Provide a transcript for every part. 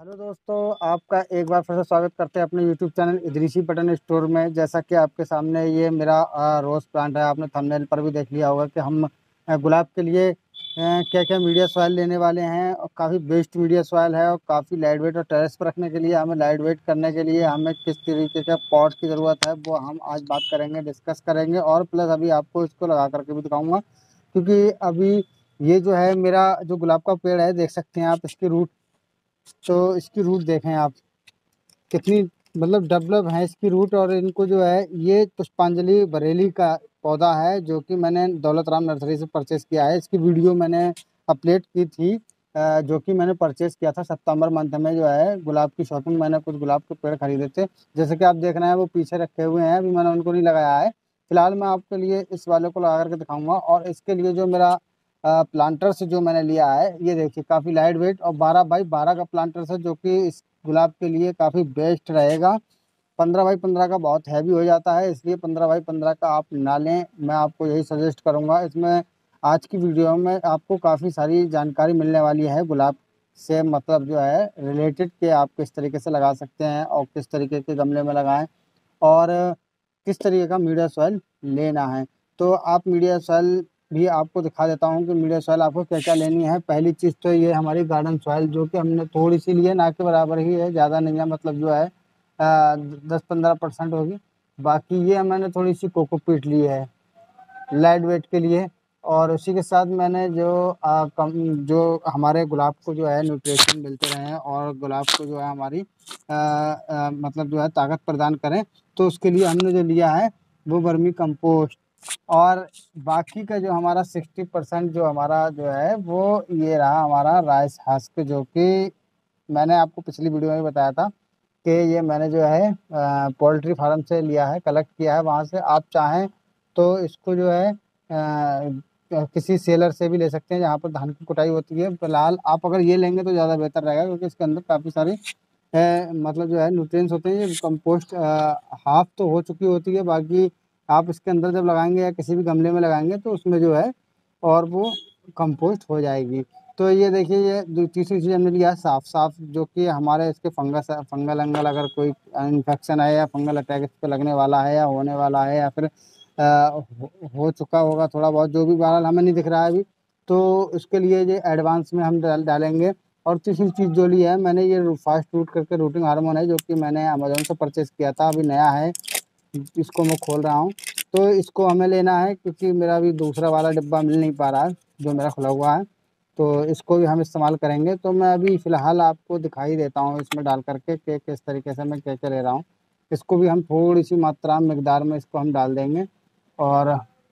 Hello दोस्तों, आपका एक बार फिर से स्वागत करते हैं अपने YouTube channel Idrishi button store में। जैसा कि आपके सामने ये मेरा रोज़ प्लांट है। आपने थंबनेल पर भी देख लिया होगा कि हम गुलाब के लिए क्या क्या मीडिया सॉइल लेने वाले हैं। और काफ़ी बेस्ट मीडिया सॉइल है और काफ़ी लाइट वेट। और टेरेस पर रखने के लिए हमें लाइट वेट करने के लिए हमें किस तरीके का पॉट की ज़रूरत है वो हम आज बात करेंगे, डिस्कस करेंगे। और प्लस अभी आपको इसको लगा करके भी दिखाऊँगा, क्योंकि अभी ये जो है मेरा जो गुलाब का पेड़ है, देख सकते हैं आप इसकी रूट। तो इसकी रूट देखें आप कितनी मतलब डेवलप है इसकी रूट। और इनको जो है ये पुष्पांजलि बरेली का पौधा है, जो कि मैंने दौलत राम नर्सरी से परचेस किया है। इसकी वीडियो मैंने अपलोड की थी, जो कि मैंने परचेस किया था सितंबर मंथ में। जो है गुलाब की शॉपिंग, मैंने कुछ गुलाब के पेड़ खरीदे थे, जैसे कि आप देख रहे हैं वो पीछे रखे हुए हैं। अभी मैंने उनको नहीं लगाया है फिलहाल। मैं आपके लिए इस वाले को लगा करके दिखाऊंगा। और इसके लिए जो मेरा प्लांटर से जो मैंने लिया है, ये देखिए काफ़ी लाइट वेट और 12x12 का प्लांटर है, जो कि इस गुलाब के लिए काफ़ी बेस्ट रहेगा। 15x15 का बहुत हैवी हो जाता है, इसलिए 15x15 का आप ना लें। मैं आपको यही सजेस्ट करूंगा। इसमें आज की वीडियो में आपको काफ़ी सारी जानकारी मिलने वाली है गुलाब से, मतलब जो है रिलेटेड कि आप किस तरीके से लगा सकते हैं और किस तरीके के गमले में लगाएं और किस तरीके का मीडिया सॉइल लेना है। तो आप मीडिया सॉइल भी आपको दिखा देता हूँ कि मीडिया सॉइल आपको क्या क्या लेनी है। पहली चीज़ तो ये हमारी गार्डन सॉइल, जो कि हमने थोड़ी सी ली है, ना के बराबर ही है, ज़्यादा नहीं है, मतलब जो है 10-15% होगी। बाकी ये मैंने थोड़ी सी कोकोपीट ली है लाइट वेट के लिए। और उसी के साथ मैंने जो हमारे गुलाब को जो है न्यूट्रिशन मिलते रहें और गुलाब को जो है हमारी मतलब जो है ताकत प्रदान करें, तो उसके लिए हमने जो लिया है वो वर्मी कंपोस्ट। और बाकी का जो हमारा 60% जो हमारा जो है वो ये रहा हमारा राइस हस्क, जो कि मैंने आपको पिछली वीडियो में बताया था कि ये मैंने जो है पोल्ट्री फार्म से लिया है, कलेक्ट किया है वहाँ से। आप चाहें तो इसको जो है किसी सेलर से भी ले सकते हैं जहाँ पर धान की कुटाई होती है। फिलहाल आप अगर ये लेंगे तो ज़्यादा बेहतर रहेगा, क्योंकि इसके अंदर काफ़ी सारे मतलब जो है न्यूट्रिएंट्स होते हैं। ये कंपोस्ट हाफ तो हो चुकी होती है, बाकी आप इसके अंदर जब लगाएंगे या किसी भी गमले में लगाएंगे तो उसमें जो है और वो कंपोस्ट हो जाएगी। तो ये देखिए, ये तीसरी चीज़ हमने लिया है साफ साफ, जो कि हमारे इसके फंगल अंगल अगर कोई इन्फेक्शन है या फंगल अटैक इस पर लगने वाला है या होने वाला है या फिर हो चुका होगा थोड़ा बहुत, जो भी बहरहाल हमें नहीं दिख रहा है अभी, तो उसके लिए ये एडवांस में हम डालेंगे। और तीसरी चीज़ जो ली है मैंने, ये फास्ट रूट करके रूटिंग हार्मोन है, जो कि मैंने अमेजोन से परचेज़ किया था, अभी नया है, इसको मैं खोल रहा हूँ। तो इसको हमें लेना है, क्योंकि मेरा अभी दूसरा वाला डिब्बा मिल नहीं पा रहा है जो मेरा खुला हुआ है, तो इसको भी हम इस्तेमाल करेंगे। तो मैं अभी फ़िलहाल आपको दिखाई देता हूँ इसमें डाल करके कि किस तरीके से मैं क्या-क्या ले रहा हूँ। इसको भी हम थोड़ी-सी मात्रा में, मिकदार में इसको हम डाल देंगे। और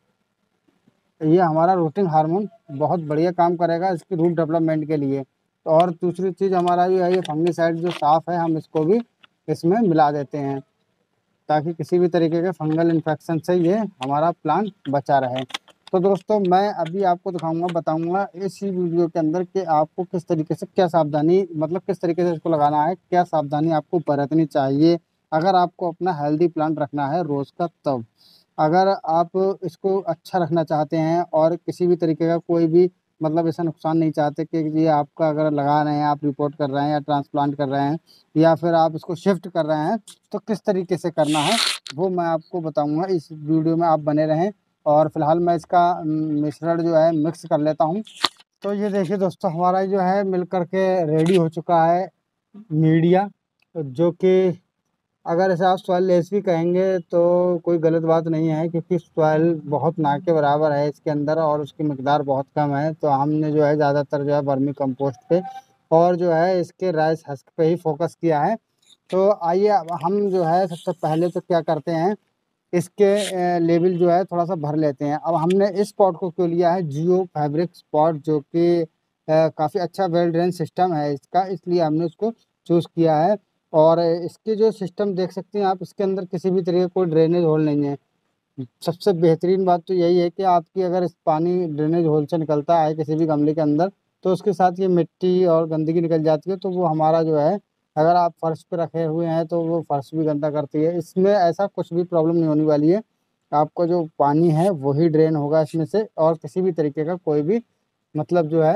ये हमारा रूटिंग हार्मोन बहुत बढ़िया काम करेगा इसकी रूट डेवलपमेंट के लिए। और दूसरी चीज़ हमारा जो है ये फंगिसाइड जो साफ़ है, हम इसको भी इसमें मिला देते हैं, ताकि किसी भी तरीके के फंगल इन्फेक्शन से ये हमारा प्लांट बचा रहे। तो दोस्तों, मैं अभी आपको दिखाऊंगा, बताऊंगा इसी वीडियो के अंदर कि आपको किस तरीके से क्या सावधानी, मतलब किस तरीके से इसको लगाना है, क्या सावधानी आपको बरतनी चाहिए अगर आपको अपना हेल्दी प्लांट रखना है रोज़ का। तब अगर आप इसको अच्छा रखना चाहते हैं और किसी भी तरीके का कोई भी मतलब ऐसा नुकसान नहीं चाहते कि ये आपका अगर लगा रहे हैं, आप रिपोर्ट कर रहे हैं या ट्रांसप्लांट कर रहे हैं या फिर आप इसको शिफ्ट कर रहे हैं, तो किस तरीके से करना है वो मैं आपको बताऊंगा। इस वीडियो में आप बने रहें। और फिलहाल मैं इसका मिश्रण जो है मिक्स कर लेता हूँ। तो ये देखिए दोस्तों, हमारा जो है मिल करके रेडी हो चुका है मीडिया, जो कि अगर ऐसे आप सॉइल लेस भी कहेंगे तो कोई गलत बात नहीं है, क्योंकि सॉइल बहुत ना के बराबर है इसके अंदर और उसकी मिकदार बहुत कम है। तो हमने जो है ज़्यादातर जो है वर्मी कंपोस्ट पे और जो है इसके राइस हस्क पे ही फोकस किया है। तो आइए अब हम जो है सबसे पहले तो क्या करते हैं, इसके लेवल जो है थोड़ा सा भर लेते हैं। अब हमने इस पॉट को क्यों लिया है, जियो फैब्रिक स्पॉट, जो कि काफ़ी अच्छा वेल ड्रेन सिस्टम है इसका, इसलिए हमने उसको चूज़ किया है। और इसके जो सिस्टम देख सकते हैं आप, इसके अंदर किसी भी तरीके का कोई ड्रेनेज होल नहीं है। सबसे बेहतरीन बात तो यही है कि आपकी अगर इस पानी ड्रेनेज होल से निकलता है किसी भी गमले के अंदर, तो उसके साथ ये मिट्टी और गंदगी निकल जाती है, तो वो हमारा जो है अगर आप फर्श पे रखे हुए हैं तो वो फर्श भी गंदा करती है। इसमें ऐसा कुछ भी प्रॉब्लम नहीं होने वाली है, आपका जो पानी है वही ड्रेन होगा इसमें से, और किसी भी तरीके का कोई भी मतलब जो है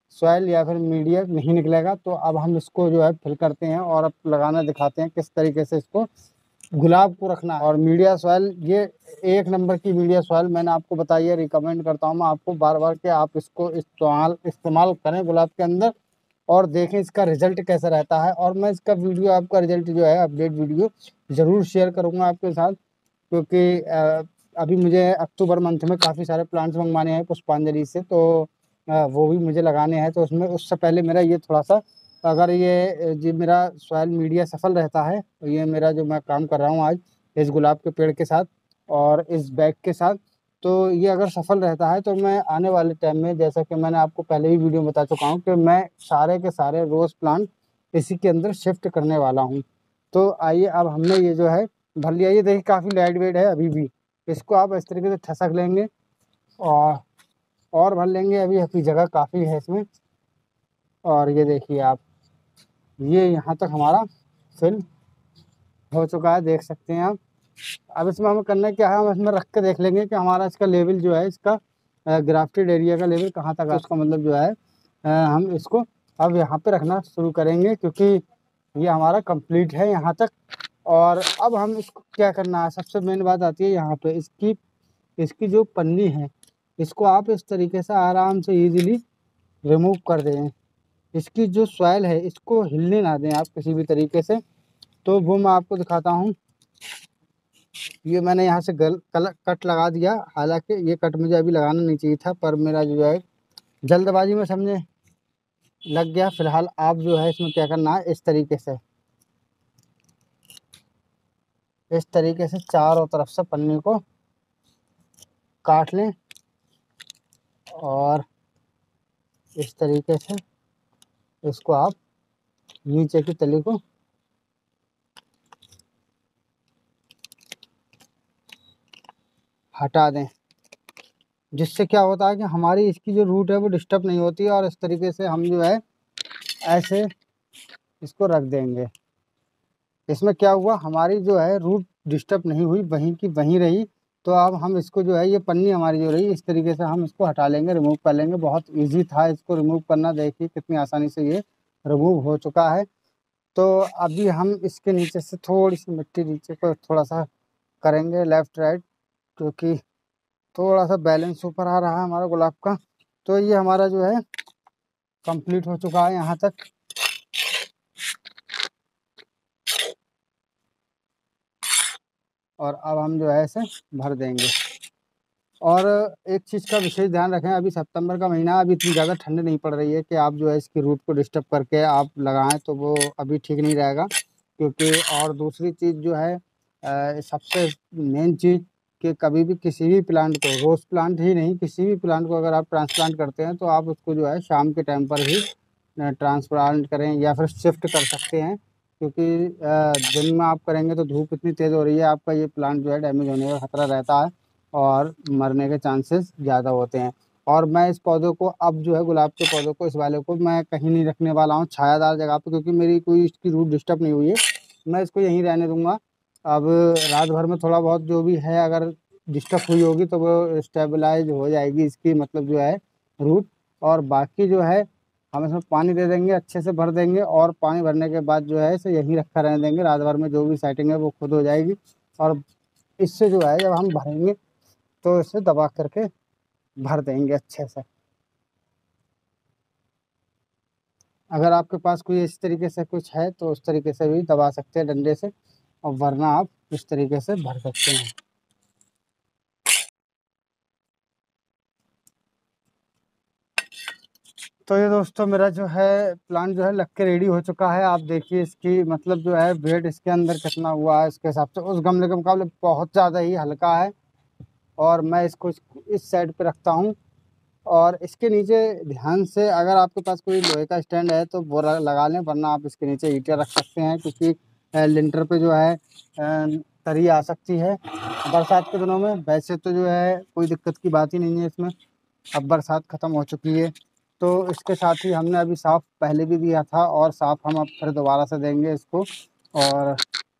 सॉइल या फिर मीडिया नहीं निकलेगा। तो अब हम इसको जो है फिल करते हैं और अब लगाना दिखाते हैं किस तरीके से इसको गुलाब को रखना है। और मीडिया सॉइल ये 1 नंबर की मीडिया सॉइल मैंने आपको बताई है, रिकमेंड करता हूँ मैं आपको बार बार कि आप इसको इस्तेमाल करें गुलाब के अंदर और देखें इसका रिजल्ट कैसा रहता है। और मैं इसका वीडियो, आपका रिजल्ट जो है अपडेट वीडियो ज़रूर शेयर करूँगा आपके साथ, क्योंकि अभी मुझे अक्टूबर मंथ में काफ़ी सारे प्लांट्स मंगवाने हैं पुष्पांजलि से, तो वो भी मुझे लगाने हैं। तो उसमें उससे पहले मेरा ये थोड़ा सा, अगर ये जी मेरा सॉइल मीडिया सफल रहता है तो ये मेरा जो मैं काम कर रहा हूँ आज इस गुलाब के पेड़ के साथ और इस बैग के साथ, तो ये अगर सफल रहता है तो मैं आने वाले टाइम में, जैसा कि मैंने आपको पहले भी वीडियो में बता चुका हूँ, कि मैं सारे के सारे रोज़ प्लांट इसी के अंदर शिफ्ट करने वाला हूँ। तो आइए अब हमने ये जो है भर लिया। ये देखिए काफ़ी लाइट वेट है अभी भी। इसको आप इस तरीके से ठसक लेंगे और भर लेंगे। अभी जगह काफ़ी है इसमें। और ये देखिए आप, ये यहाँ तक हमारा फिल हो चुका है, देख सकते हैं आप। अब इसमें हमें करना क्या है, हम इसमें रख के देख लेंगे कि हमारा इसका लेवल जो है, इसका ग्राफ्टेड एरिया का लेवल कहाँ तक है। उसका मतलब जो है हम इसको अब यहाँ पे रखना शुरू करेंगे, क्योंकि ये हमारा कंप्लीट है यहाँ तक। और अब हम इसको क्या करना है, सबसे मेन बात आती है यहाँ पे, इसकी इसकी जो पन्नी है इसको आप इस तरीके से आराम से इजीली रिमूव कर दें। इसकी जो सॉइल है इसको हिलने ना दें आप किसी भी तरीके से। तो वो मैं आपको दिखाता हूँ। ये मैंने यहाँ से कट लगा दिया, हालांकि ये कट मुझे अभी लगाना नहीं चाहिए था, पर मेरा जो है जल्दबाजी में समझे लग गया। फिलहाल आप जो है इसमें क्या करना है, इस तरीके से चारों तरफ से पन्नी को काट लें और इस तरीके से इसको आप नीचे की तली को हटा दें, जिससे क्या होता है कि हमारी इसकी जो रूट है वो डिस्टर्ब नहीं होती है। और इस तरीके से हम जो है ऐसे इसको रख देंगे। इसमें क्या हुआ, हमारी जो है रूट डिस्टर्ब नहीं हुई, वहीं की वहीं रही। तो अब हम इसको जो है, ये पन्नी हमारी जो रही, इस तरीके से हम इसको हटा लेंगे, रिमूव कर लेंगे। बहुत इजी था इसको रिमूव करना, देखिए कितनी आसानी से ये रिमूव हो चुका है। तो अभी हम इसके नीचे से थोड़ी सी मिट्टी नीचे को थोड़ा सा करेंगे लेफ्ट राइट, क्योंकि थोड़ा सा बैलेंस ऊपर आ रहा है हमारा गुलाब का। तो ये हमारा जो है कंप्लीट हो चुका है यहाँ तक। और अब हम जो है इसे भर देंगे। और एक चीज़ का विशेष ध्यान रखें, अभी सितंबर का महीना है, अभी इतनी ज़्यादा ठंड नहीं पड़ रही है कि आप जो है इसकी रूट को डिस्टर्ब करके आप लगाएं, तो वो अभी ठीक नहीं रहेगा। क्योंकि और दूसरी चीज़ जो है, सबसे मेन चीज़ कि कभी भी किसी भी प्लांट को, रोज़ प्लांट ही नहीं, किसी भी प्लांट को अगर आप ट्रांसप्लांट करते हैं तो आप उसको जो है शाम के टाइम पर ही ट्रांसप्लांट करें, या फिर शिफ्ट कर सकते हैं। क्योंकि दिन में आप करेंगे तो धूप इतनी तेज़ हो रही है, आपका ये प्लांट जो है डैमेज होने का खतरा रहता है और मरने के चांसेस ज़्यादा होते हैं। और मैं इस पौधे को अब जो है, गुलाब के पौधे को, इस वाले को मैं कहीं नहीं रखने वाला हूँ छायादार जगह पे, क्योंकि मेरी कोई इसकी रूट डिस्टर्ब नहीं हुई है। मैं इसको यहीं रहने दूंगा। अब रात भर में थोड़ा बहुत जो भी है अगर डिस्टर्ब हुई होगी तो वो स्टेबलाइज हो जाएगी इसकी, मतलब जो है रूट। और बाकी जो है हम इसमें पानी दे देंगे, अच्छे से भर देंगे, और पानी भरने के बाद जो है इसे यहीं रखा रहने देंगे। रात भर में जो भी सेटिंग है वो खुद हो जाएगी। और इससे जो है जब हम भरेंगे तो इसे दबा करके भर देंगे अच्छे से। अगर आपके पास कोई इस तरीके से कुछ है तो उस तरीके से भी दबा सकते हैं डंडे से, और वरना आप इस तरीके से भर सकते हैं। तो ये दोस्तों मेरा जो है प्लांट जो है लग के रेडी हो चुका है। आप देखिए इसकी मतलब जो है वेट इसके अंदर कितना हुआ है, इसके हिसाब से उस गमले के मुकाबले बहुत ज़्यादा ही हल्का है। और मैं इसको इस साइड पे रखता हूँ। और इसके नीचे ध्यान से, अगर आपके पास कोई लोहे का स्टैंड है तो वो लगा लें, वरना आप इसके नीचे ईंटें रख सकते हैं, क्योंकि लिंटर पे जो है तरी आ सकती है बरसात के दिनों में। वैसे तो जो है कोई दिक्कत की बात ही नहीं है इसमें, अब बरसात ख़त्म हो चुकी है। तो इसके साथ ही हमने अभी साफ़ पहले भी दिया था, और साफ़ हम अब फिर दोबारा से देंगे इसको। और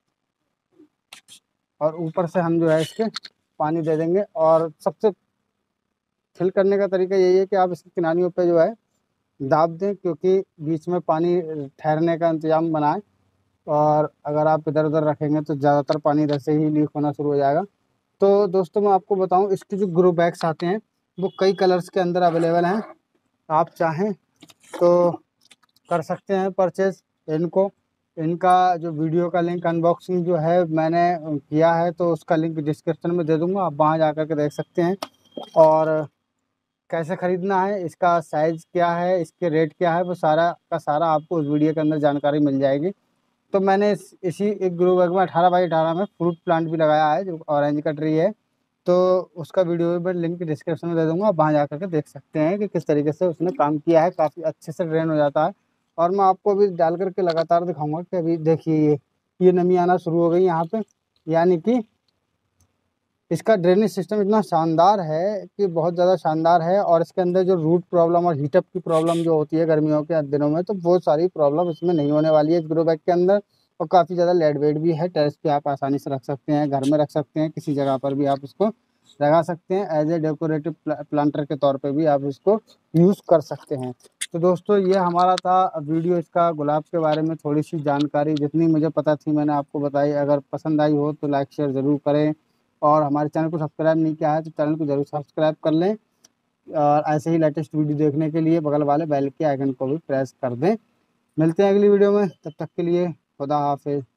ऊपर से हम जो है इसके पानी दे देंगे। और सबसे फिल करने का तरीका यही है कि आप इसकी किनारियों पे जो है दाब दें, क्योंकि बीच में पानी ठहरने का इंतजाम बनाएं। और अगर आप इधर उधर रखेंगे तो ज़्यादातर पानी इधर से ही लीक होना शुरू हो जाएगा। तो दोस्तों मैं आपको बताऊं, इसके जो ग्रो बैग्स आते हैं वो कई कलर्स के अंदर अवेलेबल हैं। आप चाहें तो कर सकते हैं परचेज इनको। इनका जो वीडियो का लिंक अनबॉक्सिंग जो है मैंने किया है, तो उसका लिंक डिस्क्रिप्शन में दे दूंगा, आप वहां जा कर के देख सकते हैं। और कैसे ख़रीदना है, इसका साइज़ क्या है, इसके रेट क्या है, वो सारा का सारा आपको उस वीडियो के अंदर जानकारी मिल जाएगी। तो मैंने इसी एक ग्रो बैग में 18x18 में फ्रूट प्लांट भी लगाया है, जो ऑरेंज का ट्री है। तो उसका वीडियो मैं लिंक डिस्क्रिप्शन में दे दूंगा, आप वहाँ जा करके देख सकते हैं कि किस तरीके से उसने काम किया है। काफ़ी अच्छे से ड्रेन हो जाता है। और मैं आपको अभी डाल करके लगातार दिखाऊंगा कि अभी देखिए ये नमी आना शुरू हो गई यहाँ पे, यानी कि इसका ड्रेनेज सिस्टम इतना शानदार है कि बहुत ज़्यादा शानदार है। और इसके अंदर जो रूट प्रॉब्लम और हीटअप की प्रॉब्लम जो होती है गर्मियों के दिनों में, तो वो सारी प्रॉब्लम इसमें नहीं होने वाली है इस ग्रो बैग के अंदर। और काफ़ी ज़्यादा लाइट वेट भी है, टेरेस पे आप आसानी से रख सकते हैं, घर में रख सकते हैं, किसी जगह पर भी आप इसको लगा सकते हैं। एज ए डेकोरेटिव प्लांटर के तौर पर भी आप इसको यूज़ कर सकते हैं। तो दोस्तों ये हमारा था वीडियो, इसका गुलाब के बारे में थोड़ी सी जानकारी जितनी मुझे पता थी मैंने आपको बताई। अगर पसंद आई हो तो लाइक शेयर ज़रूर करें, और हमारे चैनल को सब्सक्राइब नहीं किया है तो चैनल को जरूर सब्सक्राइब कर लें। और ऐसे ही लेटेस्ट वीडियो देखने के लिए बगल वाले बेल के आइकन को भी प्रेस कर दें। मिलते हैं अगली वीडियो में, तब तक के लिए खुदा हाफिज़।